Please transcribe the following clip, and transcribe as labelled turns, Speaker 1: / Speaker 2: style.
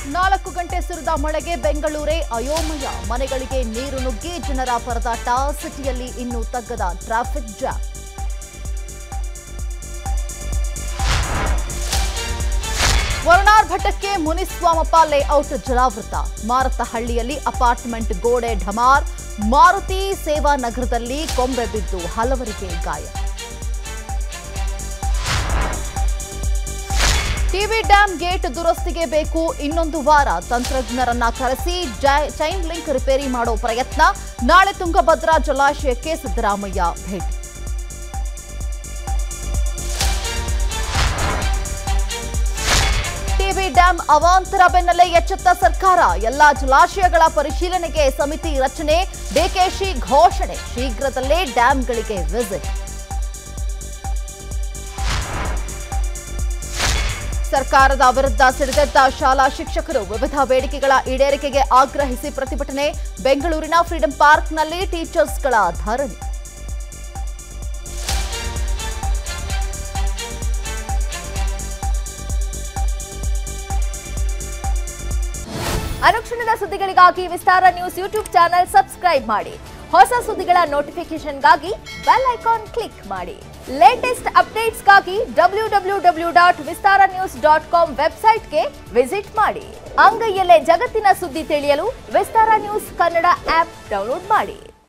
Speaker 1: 4 ಗಂಟೆ ಸುರಿದ ಮಳೆಗೆ ಬೆಂಗಳೂರೇ ಅಯೋಮಯ. ಮನೆಗಳಿಗೆ ನೀರು ನುಗ್ಗಿ ಜನರ ಪರದಾಟ. ಸಿಟಿಯಲ್ಲಿ ಇನ್ನೂ ತಗ್ಗದ ಟ್ರಾಫಿಕ್ ಜಾಮ್. ವರುಣಾರ್ಭಟಕ್ಕೆ ಮುನಿಸ್ವಾಮಪ್ಪ ಲೇಔಟ್ ಜಲಾವೃತ. ಮಾರತಹಳ್ಳಿಯಲ್ಲಿ ಅಪಾರ್ಟ್ಮೆಂಟ್ ಗೋಡೆ ಢಮಾರ್. ಮಾರುತಿ ಸೇವಾ ನಗರದಲ್ಲಿ ಕೊಂಬೆ ಬಿದ್ದು ಹಲವರಿಗೆ ಗಾಯ. ಟಿವಿ ಡ್ಯಾಂ ಗೇಟ್ ದುರಸ್ತಿಗೆ ಬೇಕು ಇನ್ನೊಂದು ವಾರ. ತಂತ್ರಜ್ಞರನ್ನ ಕರೆಸಿ ಚೈನ್ ಲಿಂಕ್ ರಿಪೇರಿ ಮಾಡೋ ಪ್ರಯತ್ನ. ನಾಳೆ ತುಂಗಭದ್ರಾ ಜಲಾಶಯಕ್ಕೆ ಸಿದ್ದರಾಮಯ್ಯ ಭೇಟಿ. ಟಿವಿ ಡ್ಯಾಂ ಅವಾಂತರ ಬೆನ್ನಲ್ಲೇ ಎಚ್ಚೆತ್ತ ಸರ್ಕಾರ. ಎಲ್ಲಾ ಜಲಾಶಯಗಳ ಪರಿಶೀಲನೆಗೆ ಸಮಿತಿ ರಚನೆ. ಡಿಕೆಶಿ ಘೋಷಣೆ. ಶೀಘ್ರದಲ್ಲೇ ಡ್ಯಾಂಗಳಿಗೆ ವಿಸಿಟ್. ಸರ್ಕಾರದ ವಿರುದ್ಧ ಸಿಡಿದೆದ್ದ ಶಾಲಾ ಶಿಕ್ಷಕರು. ವಿವಿಧ ಬೇಡಿಕೆಗಳ ಈಡೇರಿಕೆಗೆ ಆಗ್ರಹಿಸಿ ಪ್ರತಿಭಟನೆ. ಬೆಂಗಳೂರಿನ ಫ್ರೀಡಂ ಪಾರ್ಕ್ನಲ್ಲಿ ಟೀಚರ್ಸ್ಗಳ ಧರಣಿ.
Speaker 2: ಅನುಕ್ಷಣದ ಸುದ್ದಿಗಳಿಗಾಗಿ Vistara news YouTube channel subscribe ಮಾಡಿ. ಹೊಸ ಸುದ್ದಿಗಳ ನೋಟಿಫಿಕೇಶನ್ಗಾಗಿ ಬೆಲ್ ಐಕಾನ್ ಕ್ಲಿಕ್ ಮಾಡಿ. ಲೇಟೆಸ್ಟ್ ಅಪ್ಡೇಟ್ಸ್ಗಾಗಿ www.vistaranews.com ವೆಬ್ಸೈಟ್ಗೆ ವಿಸಿಟ್ ಮಾಡಿ. ಅಂಗೈಯಲ್ಲೇ ಜಗತ್ತಿನ ಸುದ್ದಿ ತಿಳಿಯಲು Vistara news Kannada app download ಮಾಡಿ.